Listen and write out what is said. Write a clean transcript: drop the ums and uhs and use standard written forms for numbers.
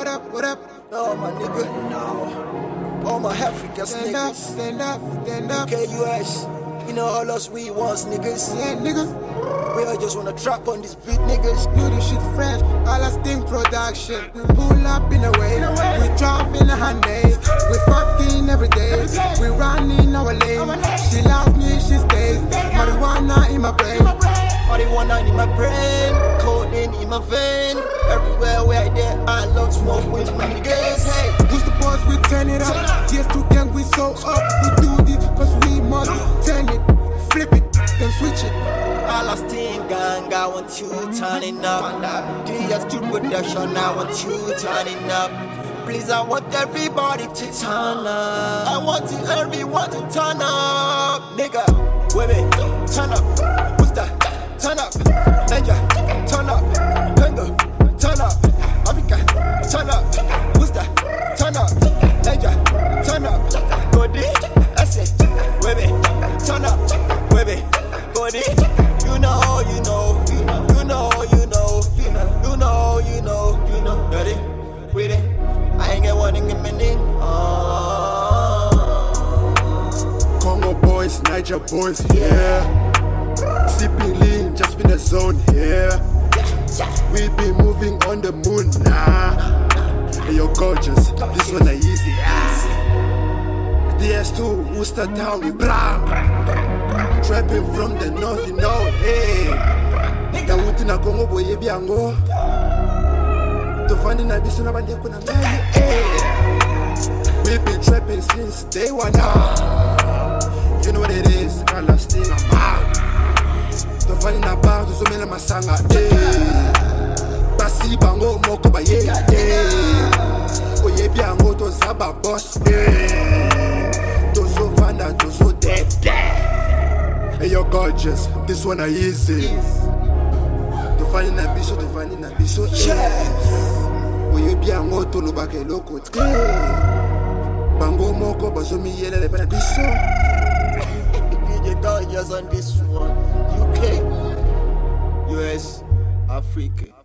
what up? No, my nigga, no. All my Africans niggas. Stand up. KUS, you know all us we was niggas. Yeah, niggas. We all just wanna trap on this beat, niggas. Do this shit fresh, all our sting production. We pull up in a way, we drive in a Hyundai. We fucking every day, we run in our lane. She loves me, she stays. Marijuana in my brain. Marijuana in my brain, codeine in my vein. Everywhere where I there, I love smoke with my niggas. Hey, who's the boss? We turn it up. TS2 gang, we so up. We do this cause we must turn it, flip it, then switch it. All our team gang, I want you turning up. TS2 production, I want you turning up. Please, I want everybody to turn up. I want everyone to turn up. Nigga, women, turn up. Who's that? Turn up. Niger, turn up. Congo, turn up. Africa, turn up. Who's that? Turn up. Niger, turn up. Godi, Ese, women, turn up. Women, Godi. You know. Ready? With it. I ain't get one in a minute. Congo boys, Niger boys, yeah. Sipping lean, just in the zone, yeah. We be moving on the moon, nah. Hey, you're gorgeous, this one is easy. TS2, Worcester Town, we blah. Trapping from the north, you know, hey. Dawuti na Congo boy, ye biango. Tofani na biso na bande kuna mbele, hey. We been trapping since day one now. You know what it is, Kala sting a man. Tofani na bar, tuzomela masanga, hey. Basi bango moko ba ye, hey. Oye biango to zaba boss, hey. Tozo vanda, tozo dead. Hey, you're gorgeous, this one is easy. Tofani na biso, yeah. Oye biango to no bake loko, hey. Bango moko bazomi yele le pena biso. DJ Dodgers on this one. UK, US, Africa.